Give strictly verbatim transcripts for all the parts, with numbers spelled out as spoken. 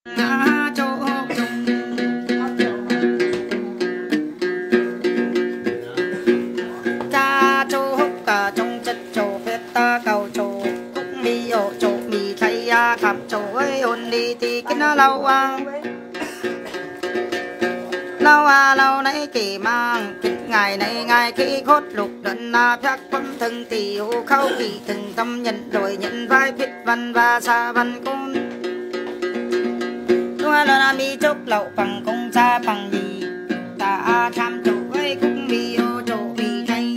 khắp chỗ ấy ôn đi thì cái nó lâu à lâu à lâu nãy kỳ mang cái ngày này ngày khi khốt lục đần na phác quân thân thì ô khâu kỳ từng tâm nhận rồi nhận vai biết văn và xa văn con tôi là mi chốc lậu bằng công xa bằng gì ta tham chỗ ấy cũng mi ô chỗ bị thay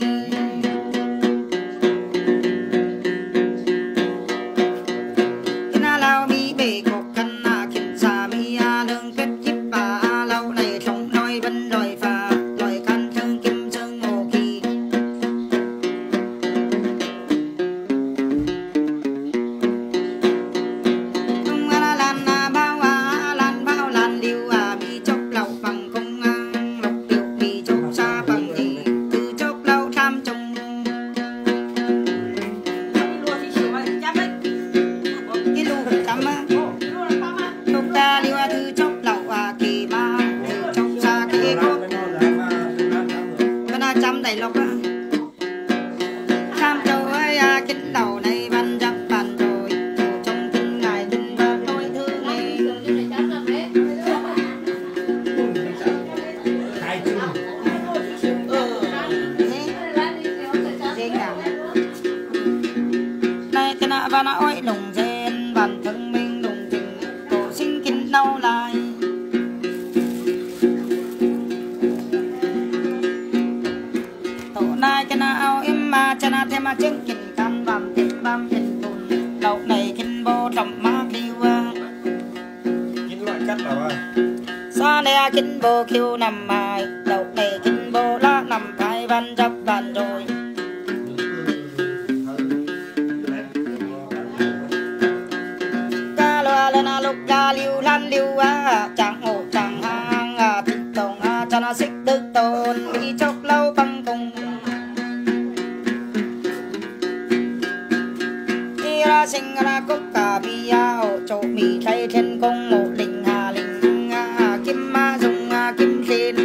cái na lao mi bể cột khăn na khiến xa mi a lương kết kiếp và lâu này trong nói vẫn đòi và đòi khăn thương kim dương ngô kỳ tung la lan na bao a lan bao lan liu à mi chốc lậu bằng công ngang lộc điệu mi chốc xa bằng gì từ chốc lâu tham trông cái lu chấm á lúc ta liu à từ chốc lậu à kỳ ma từ chốc xa kỳ cốt cái na chấm đầy lộc á tham châu ấy à kính đầu này văn dập bàn rồi trong kinh ngài tin và tôi thương này này cái nạ và nạ ôi lùng dên bản thân mình lùng tình tổ sinh kính đau lại tổ nai cái nạ ao im mà cha na thêm mà chứng kính căn vàm thích bám kính tùn đậu này kính bô trọng mát liu à Kính loại cắt nào ơi xa nè kính bô kêu nằm mài đậu này kính bô lá nằm phải văn dập bàn rồi ca loa lên à lúc ra liu lan liu à chẳng ngộ chẳng hang à thích tổng à cha na xích đức tôn bị chốc lâu bằng cùng đi ra sinh ra cúc cà bia hộ chỗ mì thay thiên công một linh hà linh à kim ma dùng à kim xin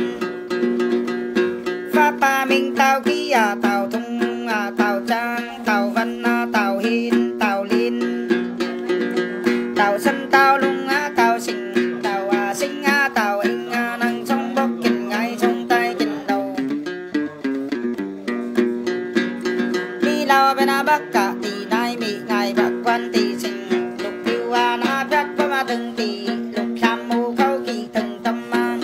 pháp ba minh tao ký à tao thung à tao trang tao văn à tao hiên tao liên tao sân tao lung á tao sinh tao à sinh á tao anh à năng sông bốc kinh ngay sông tay kinh đầu đi lao bên à bắc cả tỷ nai mỹ ngài bạc quan tỷ sinh lục tiêu à na phép có ma từng tỷ lục tham mưu khâu kỳ từng tâm mang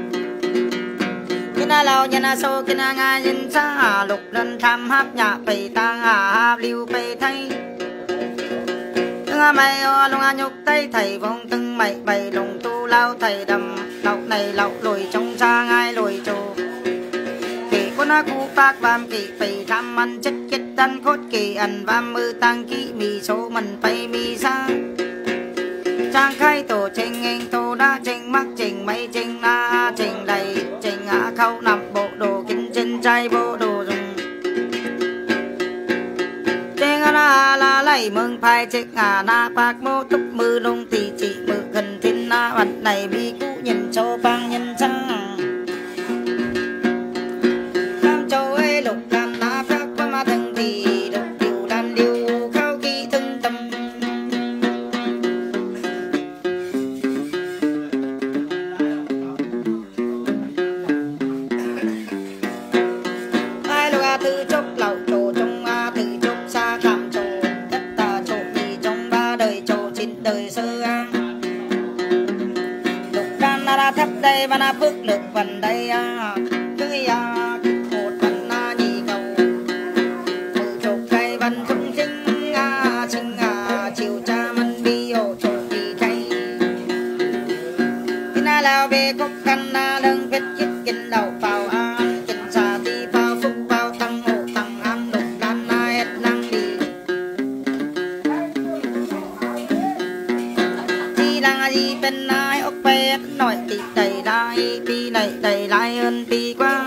cái na lao nhân à sô cái na nga nhân sa à lục lần tham hấp nhà bày tang à hấp liu bày thay mày o lung a nhục tay thầy vong từng mày bày lùng tu lao thầy đầm lậu này lậu lùi trong xa ngay lùi trù kỳ con a cu bác vam kỳ bày tham ăn chất kết đan cốt kỳ ẩn vam mư tăng kỹ mì số mình bay mì xa trang khai tổ trình anh tô đã trình mắc trình mấy trình na trình đầy trình á khâu nằm bộ đồ kính chân trai bộ đồ dùng la la lấy mừng phai chiếc ngà na bạc mô túc mư lông tì chỉ mư gần thiên na vật này bi cũ nhìn châu bang nhân sang nam châu ấy lục đàn na phác qua ma thân thì lục điều đàn điều khao kỳ thân tâm ai lục a tư chốc lậu trồ trong a tư chốc xa khám trồ tất ta trồ gì trong ba đời trồ chín đời sơ an lục đan na thấp đây và na phước lực vần đây a cưới a một vần na nhị cầu từ chốc cây vần trung sinh a sinh a chiều cha mân bi ô trồ đi cây cái na lao bê cốc căn na lưng vết chít kinh đầu vào a kinh xa ti vào phúc vào tăng hộ tăng am lục đan na hết năng đi chi lăng gì bên ai ốc bê nói thì đầy lại pi này đầy lại hơn pi quá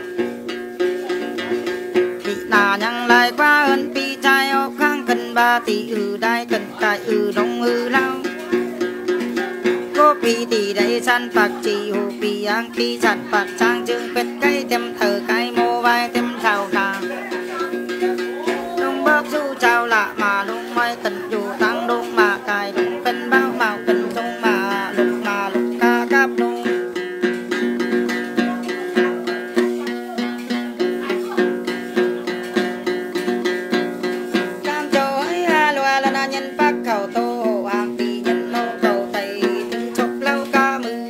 pi là nhăng lại quá hơn pi trai ốc khang cần ba tỷ ừ đai cần cài ừ đông ừ lao pi tỷ đây san bạc chỉ hù pi ang pi chặt bạc sang chữ pet cái tem thờ cái mô vai tem chào cả đông bắc du chào lạ mà đông mai tận dù tăng đông mà cài đông bên bao màu cần sông mà lục mà lục ca cáp đông cam chối loa là na nhân bắc cầu tô hàng tỷ nhân nô cầu tây từng chốc lâu ca mưa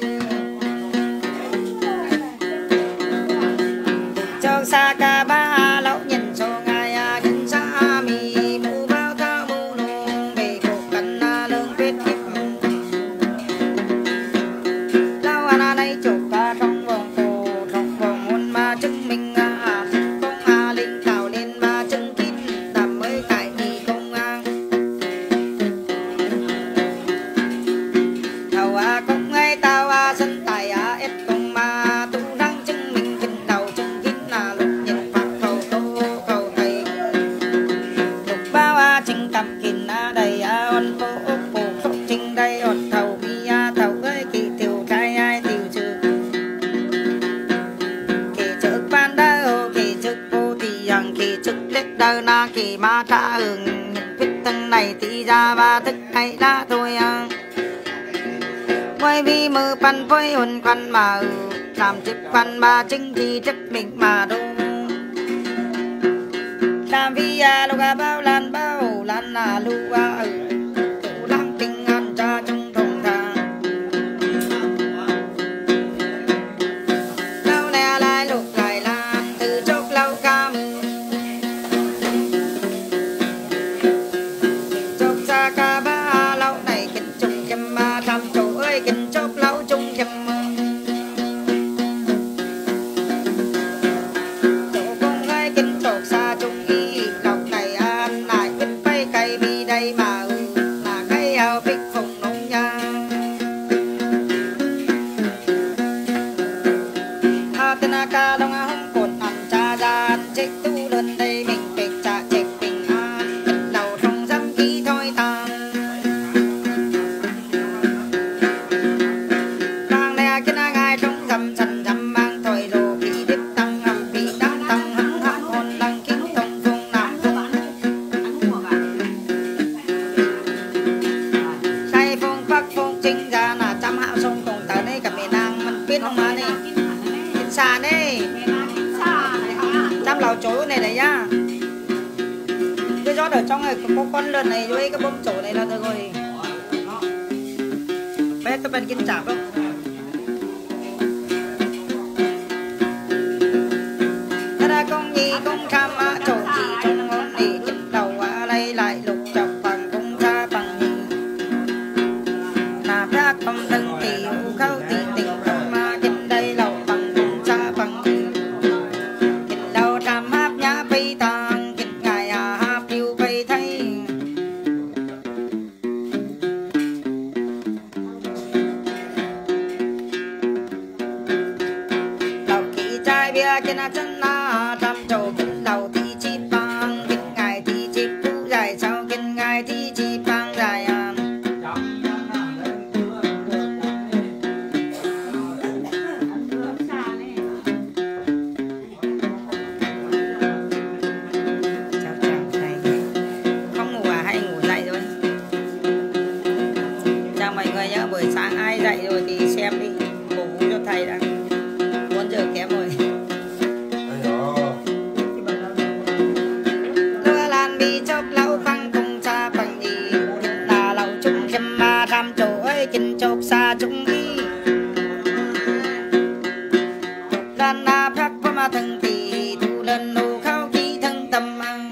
châu xa ca ba lão nhân số ngày nhân xa mi mù bao thao mù nông về cổ cắn lương tuyết kiếp lao ana đây chụp ca trong vòng cổ trong vòng môn ma chứng minh công a linh tạo lên ma chứng kín tạm mới tại thì công an thầu a công ngay tao a sân tài a ít công ma tu đang chứng minh kinh đầu chứng kín là lục nhân pháp cầu tô cầu thầy lục bao a chính cầm kín a đầy a ôn phố ốc phố khóc chính đây ôn thầu bi a thầu với kỳ tiểu trai ai tiểu trừ kỳ trước ban đầu kỳ trước vô thì rằng kỳ trước lết đầu na kỳ ma trả hưởng nhận biết tân này thì ra ba thức hay đã thôi à quay vì mơ pan với hồn quan mà làm chức quan ba chứng thì chấp mình mà đâu làm vì à lúc à bao lan bao lan à lu à tụ đang tình an cha trong thùng thang lâu nè lại lục lại lan từ chốc lâu cam chốc xa ca ba lâu này kinh chung châm ma tham chỗ ơi kinh chốc lâu chung châm chỗ con ơi kinh chốc xa chung y lâu này an lại kinh bay cây mi đây mà là cây ao bích phùng nông nha a tên a ca đông a hông cột ăn cha gian chết tu lên đây mình bịch cha chết bình an đầu trong dám ký thôi tàn đang này kiến a ngay trong dầm sần dầm mang thôi đồ bị đứt tăng âm bị đắng tăng hăng hăng hồn đăng kính thông phong nam phong say phong phát phong chính ra là trăm hạo sông cùng tới đây cả miền Nam mình biết không mà này kinh xa đây trăm lào chỗ này này nhá cái rót ở trong này có con lợn này với cái bông chỗ này là được rồi bé các bạn kinh chạp không ta đã công nhi công tham á chỗ gì trong ngón nỉ chích đầu á đây lại lục chọc bằng công tha bằng nhì là phát công thân tỷ hữu khâu tỷ tình công ma kinh đây lầu bằng công tha bằng nhì kinh đầu tham háp nhã bay tàng kinh ngài à háp yêu bay thay đầu kỳ trai bia trên a chân na trăm chỗ kinh đầu thì chi bang kinh ngài thì chi cũ dài sau kinh ngài thì chi bang dài à chào chào thầy không ngủ à hay ngủ dậy rồi chào mọi người nhé buổi sáng ai dậy rồi thì xem đi cổ vũ cho thầy đã bốn giờ kém rồi lúa lan bi chốc lão phăng cùng cha bằng nhì kinh là lão chung châm ma tham chỗ ơi kinh chốc xa chung đi lan na phát qua ma thân thì thu lần nô khao khí thân tâm ăn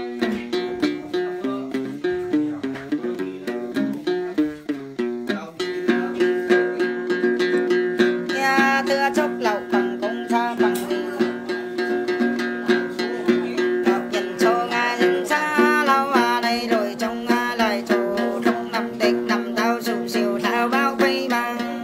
nhà thưa chốc lão bằng công cha bằng nhì lão nhân số ngài nhân xa lão à đây rồi trong a lại chỗ trong năm địch năm tao sụp siêu thao bao bay bằng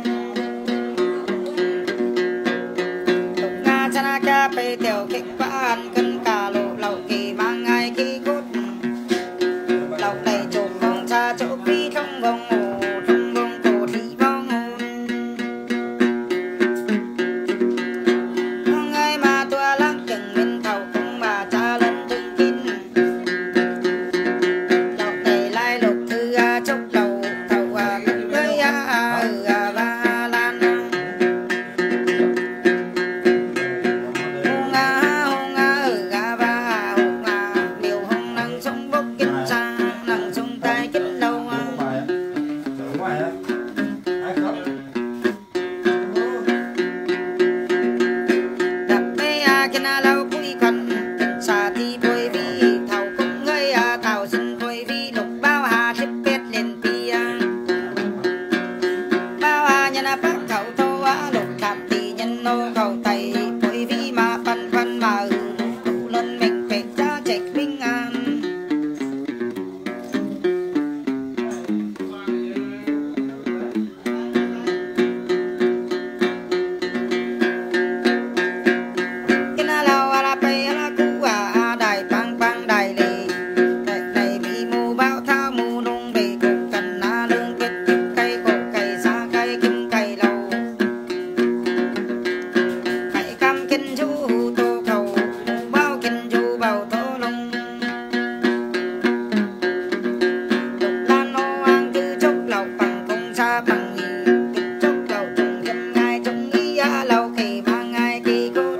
chúc lầu trùng chân ngay trùng ý lầu kỳ mang ngay kỳ cô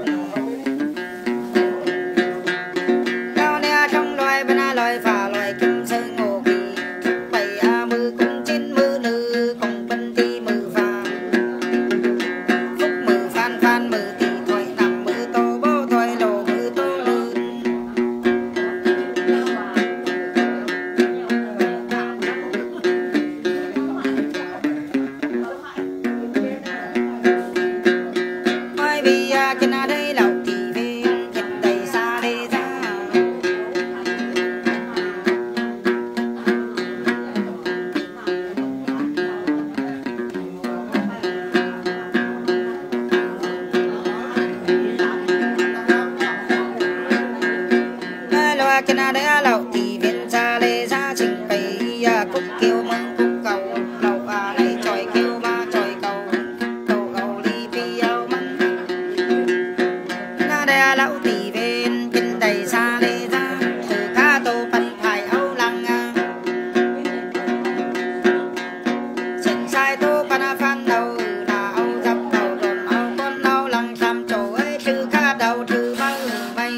cao nè trong loài bên loài phà loài kim sư ngô kỳ bảy a mư cùng chín mư nữ cùng bên thi mư phà phúc mư phan phan mư tỷ thoại nằm mư tô bố thoại lồ mư tô lư mai vì trên đây lầu kỳ về trên đây xa đây ra loa trên đây lầu kỳ bên xa đây ra trình bày cúc kêu mừng cúc cầu lầu à này tròi kêu ma tròi cầu cầu cầu đi piao măng na đây lầu kỳ bên trên đây xa đây ra từ cá tô pan phải âu lăng trên sai tô pan phan đầu là âu dập đầu đồn âu con âu lăng tham trổ ấy trừ cá đầu trừ bao bay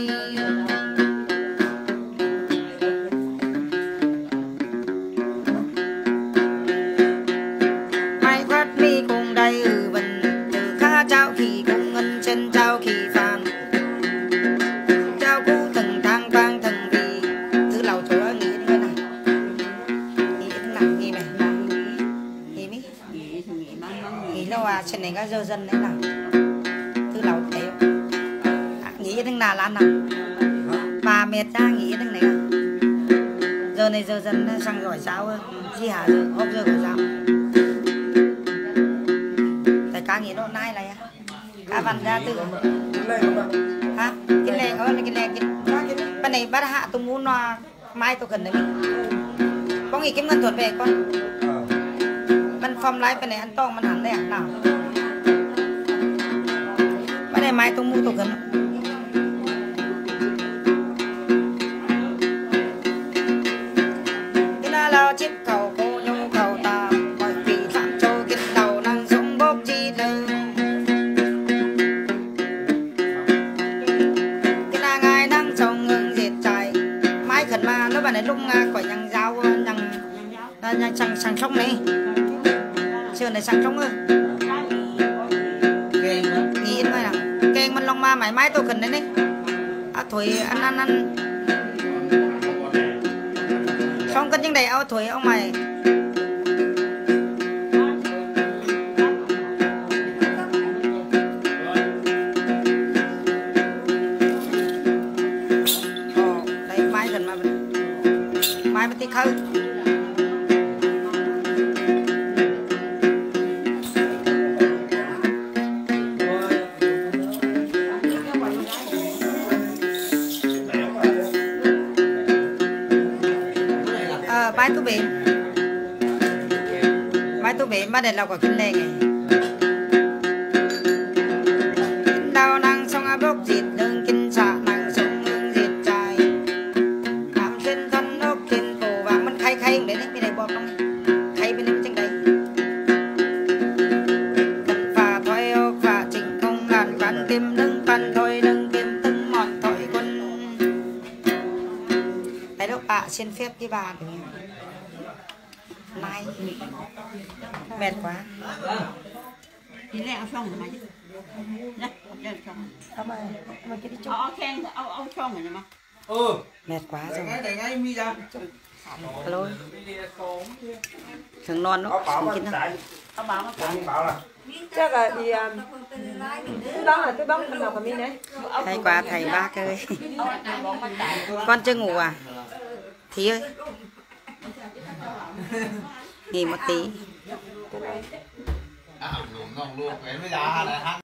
mai quát mi cùng đầy ừ bình từ cá trao khi cùng ngân trên trao khi phàn trao cũ từng thang vang từng vì thứ lầu chỗ nghĩ đến cái này nghĩ đến nào nghĩ này nghĩ mi nghĩ lâu à trên này các dơ dân đấy nào thứ lầu thấy à, nghĩ đến nào là nào bà mệt ra nghĩ đến này giờ này giờ dân sang giỏi sao gì hả giờ hôm giờ của sao tại cá nghĩ nó nai này cá vằn ra từ hả cái này ơi cái này cái bên này bắt hạ tôi muốn nó mai tôi cần đấy có nghĩ kiếm ngân thuật về con bên phong lái bên này ăn to mình hẳn đây à nào bên này mai tôi mua tôi cần cái nào là chiếc cầu cô nhung cầu ta mọi vì phạm châu cái đầu năng sống bốc chi thư cái nào ngài năng trồng ngừng diệt trái mái khẩn mà nó bạn này lúc khỏi nhằng dao nhằng nhằng sang sang sông này chưa này sang sông ơi nghĩ thôi nào keng mình long ma mãi mái tôi cần đấy đấy à thổi ăn ăn ăn xong cân những đầy ao thổi ông mày ồ đây mái gần mà mái mới tích hơn bái tú biển bái tú biển bắt đèn lọc ở kinh đèn này đau năng xong áp bốc dịt đường kinh xạ năng sống hương diệt trai làm trên thân ốc trên cổ vàngมันkhay khay đấy bên này bọt trong khay bên này chân đấy cần phà thoái ốc phà chỉnh không làn quán tim nâng pan thôi nâng tim tưng mòn thổi quân đấy đâu ạ xin phép cái bà này mệt quá đi lẹ xong rồi mày đấy chơi xong không ơi mà cái đi chụp ờ khen ông ông xong rồi mà ừ mệt quá rồi để ngay mi ra alo thường non nó không kín đâu ông bảo nó không bảo là chắc là thì tôi đóng là tôi đóng phần nào của mình đấy hay quá thầy bác ơi con chưa ngủ à Thí ơi nghỉ một tí. À, ngon luôn, em mới ra